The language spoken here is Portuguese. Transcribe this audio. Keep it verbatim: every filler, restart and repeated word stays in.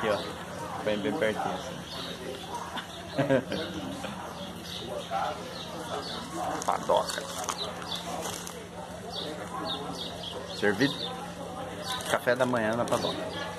Aqui, ó. Põe bem pertinho assim. Padoca. Servido. Café da manhã na padoca.